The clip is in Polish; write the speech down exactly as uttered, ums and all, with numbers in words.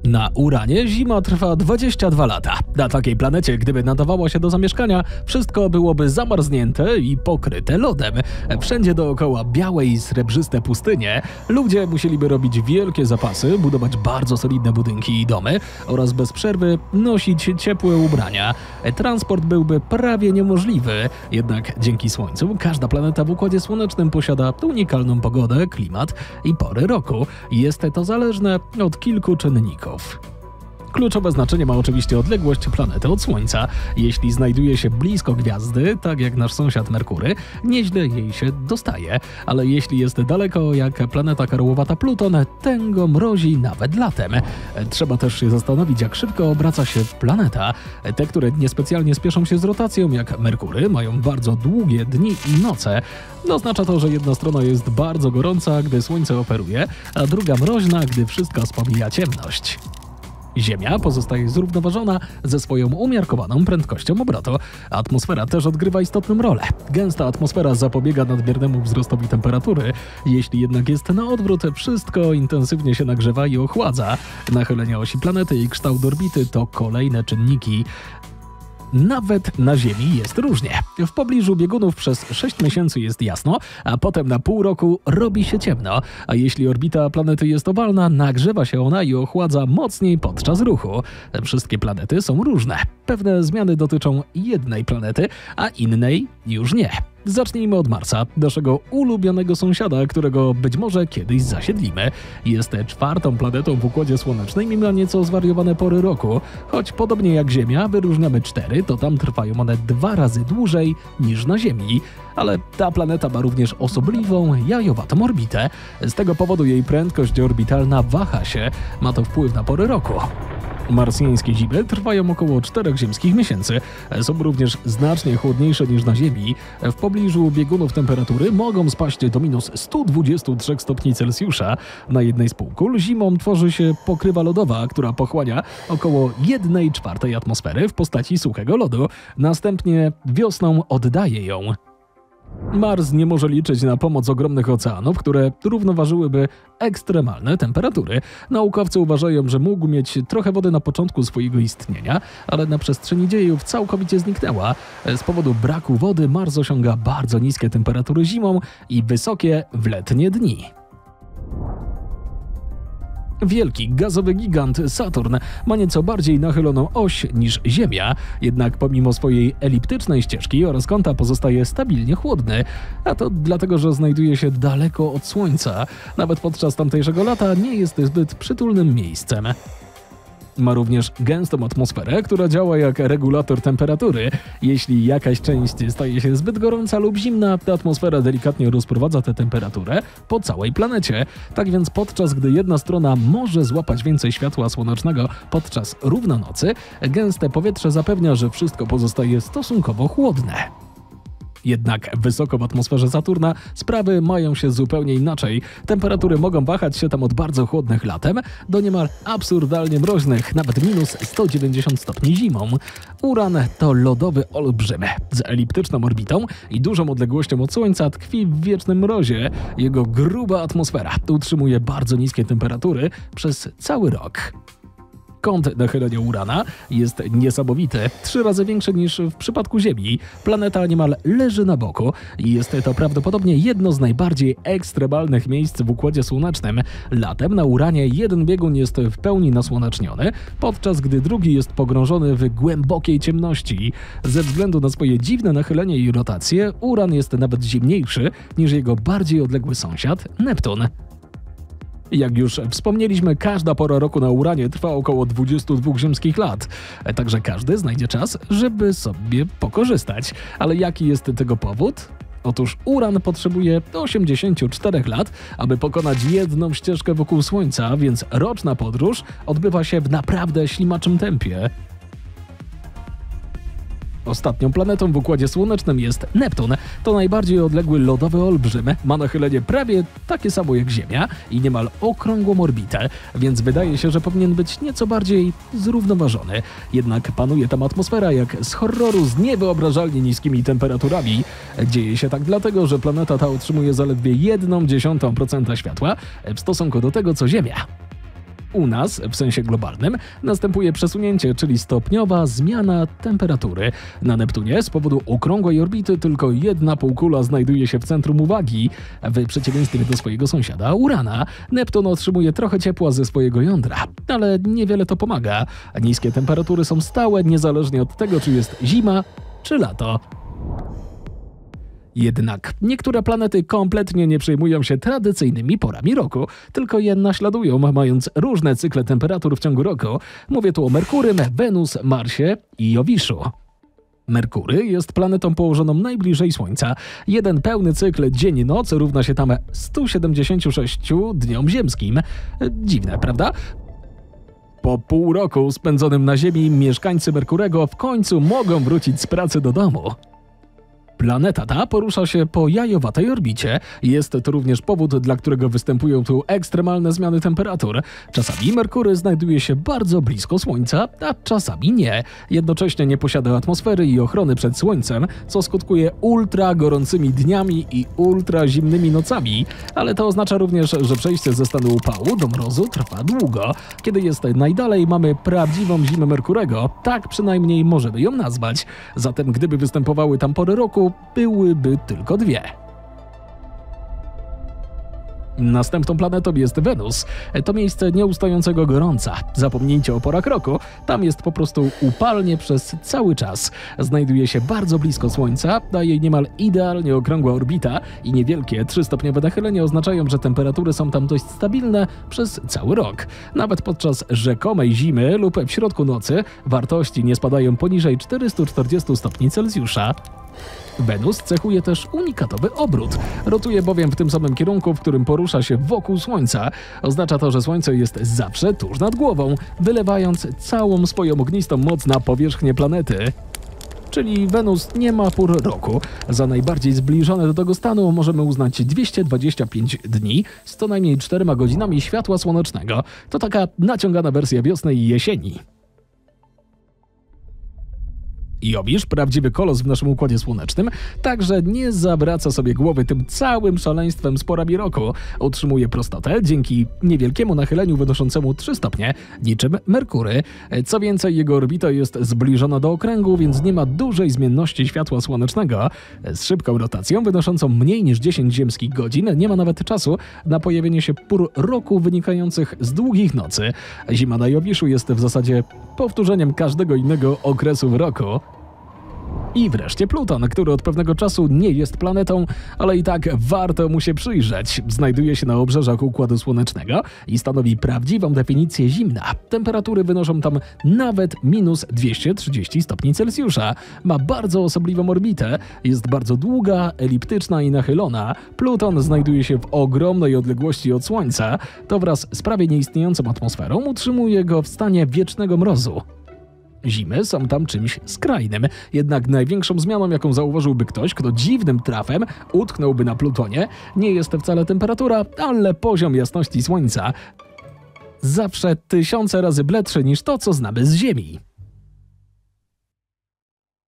Na Uranie zima trwa dwadzieścia dwa lata. Na takiej planecie, gdyby nadawała się do zamieszkania, wszystko byłoby zamarznięte i pokryte lodem. Wszędzie dookoła białe i srebrzyste pustynie. Ludzie musieliby robić wielkie zapasy, budować bardzo solidne budynki i domy oraz bez przerwy nosić ciepłe ubrania. Transport byłby prawie niemożliwy. Jednak dzięki Słońcu każda planeta w Układzie Słonecznym posiada unikalną pogodę, klimat i pory roku. Jest to zależne od kilku czynników. Kluczowe znaczenie ma oczywiście odległość planety od Słońca. Jeśli znajduje się blisko gwiazdy, tak jak nasz sąsiad Merkury, nieźle jej się dostaje, ale jeśli jest daleko jak planeta karłowata Pluton, tęgo mrozi nawet latem. Trzeba też się zastanowić, jak szybko obraca się planeta. Te, które niespecjalnie spieszą się z rotacją, jak Merkury, mają bardzo długie dni i noce. Oznacza to, że jedna strona jest bardzo gorąca, gdy Słońce operuje, a druga mroźna, gdy wszystko spomija ciemność. Ziemia pozostaje zrównoważona ze swoją umiarkowaną prędkością obrotu. Atmosfera też odgrywa istotną rolę. Gęsta atmosfera zapobiega nadmiernemu wzrostowi temperatury. Jeśli jednak jest na odwrót, wszystko intensywnie się nagrzewa i ochładza. Nachylenie osi planety i kształt orbity to kolejne czynniki. Nawet na Ziemi jest różnie. W pobliżu biegunów przez sześć miesięcy jest jasno, a potem na pół roku robi się ciemno. A jeśli orbita planety jest owalna, nagrzewa się ona i ochładza mocniej podczas ruchu. Wszystkie planety są różne. Pewne zmiany dotyczą jednej planety, a innej już nie. Zacznijmy od Marsa, naszego ulubionego sąsiada, którego być może kiedyś zasiedlimy. Jest czwartą planetą w Układzie Słonecznym i ma nieco zwariowane pory roku. Choć podobnie jak Ziemia wyróżniamy cztery, to tam trwają one dwa razy dłużej niż na Ziemi. Ale ta planeta ma również osobliwą, jajowatą orbitę. Z tego powodu jej prędkość orbitalna waha się. Ma to wpływ na pory roku. Marsjańskie zimy trwają około czterech ziemskich miesięcy. Są również znacznie chłodniejsze niż na Ziemi. W pobliżu biegunów temperatury mogą spaść do minus stu dwudziestu trzech stopni Celsjusza. Na jednej z półkul zimą tworzy się pokrywa lodowa, która pochłania około jednej czwartej atmosfery w postaci suchego lodu. Następnie wiosną oddaje ją. Mars nie może liczyć na pomoc ogromnych oceanów, które równoważyłyby ekstremalne temperatury. Naukowcy uważają, że mógł mieć trochę wody na początku swojego istnienia, ale na przestrzeni dziejów całkowicie zniknęła. Z powodu braku wody Mars osiąga bardzo niskie temperatury zimą i wysokie w letnie dni. Wielki gazowy gigant Saturn ma nieco bardziej nachyloną oś niż Ziemia, jednak pomimo swojej eliptycznej ścieżki oraz kąta pozostaje stabilnie chłodny, a to dlatego, że znajduje się daleko od Słońca. Nawet podczas tamtejszego lata nie jest zbyt przytulnym miejscem. Ma również gęstą atmosferę, która działa jak regulator temperatury. Jeśli jakaś część staje się zbyt gorąca lub zimna, ta atmosfera delikatnie rozprowadza tę temperaturę po całej planecie. Tak więc podczas gdy jedna strona może złapać więcej światła słonecznego podczas równonocy, gęste powietrze zapewnia, że wszystko pozostaje stosunkowo chłodne. Jednak wysoko w atmosferze Saturna sprawy mają się zupełnie inaczej. Temperatury mogą wahać się tam od bardzo chłodnych latem do niemal absurdalnie mroźnych, nawet minus sto dziewięćdziesiąt stopni zimą. Uran to lodowy olbrzym. Z eliptyczną orbitą i dużą odległością od Słońca tkwi w wiecznym mrozie. Jego gruba atmosfera utrzymuje bardzo niskie temperatury przez cały rok. Kąt nachylenia Urana jest niesamowity, trzy razy większy niż w przypadku Ziemi. Planeta niemal leży na boku i jest to prawdopodobnie jedno z najbardziej ekstremalnych miejsc w Układzie Słonecznym. Latem na Uranie jeden biegun jest w pełni nasłoneczniony, podczas gdy drugi jest pogrążony w głębokiej ciemności. Ze względu na swoje dziwne nachylenie i rotację, Uran jest nawet zimniejszy niż jego bardziej odległy sąsiad Neptun. Jak już wspomnieliśmy, każda pora roku na Uranie trwa około dwudziestu dwóch ziemskich lat, także każdy znajdzie czas, żeby sobie pokorzystać. Ale jaki jest tego powód? Otóż Uran potrzebuje osiemdziesięciu czterech lat, aby pokonać jedną ścieżkę wokół Słońca, więc roczna podróż odbywa się w naprawdę ślimaczym tempie. Ostatnią planetą w Układzie Słonecznym jest Neptun. To najbardziej odległy lodowy olbrzym. Ma nachylenie prawie takie samo jak Ziemia i niemal okrągłą orbitę, więc wydaje się, że powinien być nieco bardziej zrównoważony. Jednak panuje tam atmosfera jak z horroru z niewyobrażalnie niskimi temperaturami. Dzieje się tak dlatego, że planeta ta otrzymuje zaledwie jedną dziesiątą procenta światła w stosunku do tego, co Ziemia. U nas, w sensie globalnym, następuje przesunięcie, czyli stopniowa zmiana temperatury. Na Neptunie z powodu okrągłej orbity tylko jedna półkula znajduje się w centrum uwagi. W przeciwieństwie do swojego sąsiada Urana, Neptun otrzymuje trochę ciepła ze swojego jądra, ale niewiele to pomaga. Niskie temperatury są stałe, niezależnie od tego, czy jest zima, czy lato. Jednak niektóre planety kompletnie nie przejmują się tradycyjnymi porami roku, tylko je naśladują, mając różne cykle temperatur w ciągu roku. Mówię tu o Merkurym, Wenus, Marsie i Jowiszu. Merkury jest planetą położoną najbliżej Słońca. Jeden pełny cykl dzień-noc równa się tam stu siedemdziesięciu sześciu dniom ziemskim. Dziwne, prawda? Po pół roku spędzonym na Ziemi mieszkańcy Merkurego w końcu mogą wrócić z pracy do domu. Planeta ta porusza się po jajowatej orbicie. Jest to również powód, dla którego występują tu ekstremalne zmiany temperatur. Czasami Merkury znajduje się bardzo blisko Słońca, a czasami nie. Jednocześnie nie posiada atmosfery i ochrony przed Słońcem, co skutkuje ultra gorącymi dniami i ultra zimnymi nocami. Ale to oznacza również, że przejście ze stanu upału do mrozu trwa długo. Kiedy jest najdalej, mamy prawdziwą zimę Merkurego. Tak przynajmniej możemy ją nazwać. Zatem gdyby występowały tam pory roku, byłyby tylko dwie. Następną planetą jest Wenus. To miejsce nieustającego gorąca. Zapomnijcie o porach roku. Tam jest po prostu upalnie przez cały czas. Znajduje się bardzo blisko Słońca, a jej niemal idealnie okrągła orbita i niewielkie trzystopniowe nachylenie oznaczają, że temperatury są tam dość stabilne przez cały rok. Nawet podczas rzekomej zimy lub w środku nocy wartości nie spadają poniżej czterystu czterdziestu stopni Celsjusza. Wenus cechuje też unikatowy obrót. Rotuje bowiem w tym samym kierunku, w którym porusza się wokół Słońca. Oznacza to, że Słońce jest zawsze tuż nad głową, wylewając całą swoją ognistą moc na powierzchnię planety. Czyli Wenus nie ma pór roku. Za najbardziej zbliżone do tego stanu możemy uznać dwieście dwadzieścia pięć dni z co najmniej czterema godzinami światła słonecznego. To taka naciągana wersja wiosny i jesieni. Jowisz, prawdziwy kolos w naszym Układzie Słonecznym, także nie zawraca sobie głowy tym całym szaleństwem z porami roku. Utrzymuje prostotę dzięki niewielkiemu nachyleniu wynoszącemu trzy stopnie, niczym Merkury. Co więcej, jego orbita jest zbliżona do okręgu, więc nie ma dużej zmienności światła słonecznego. Z szybką rotacją wynoszącą mniej niż dziesięć ziemskich godzin nie ma nawet czasu na pojawienie się pór roku wynikających z długich nocy. Zima na Jowiszu jest w zasadzie powtórzeniem każdego innego okresu w roku. I wreszcie Pluton, który od pewnego czasu nie jest planetą, ale i tak warto mu się przyjrzeć. Znajduje się na obrzeżach Układu Słonecznego i stanowi prawdziwą definicję zimna. Temperatury wynoszą tam nawet minus dwieście trzydzieści stopni Celsjusza. Ma bardzo osobliwą orbitę, jest bardzo długa, eliptyczna i nachylona. Pluton znajduje się w ogromnej odległości od Słońca. To wraz z prawie nieistniejącą atmosferą utrzymuje go w stanie wiecznego mrozu. Zimy są tam czymś skrajnym, jednak największą zmianą, jaką zauważyłby ktoś, kto dziwnym trafem utknąłby na Plutonie, nie jest wcale temperatura, ale poziom jasności Słońca. Zawsze tysiące razy bledszy niż to, co znamy z Ziemi.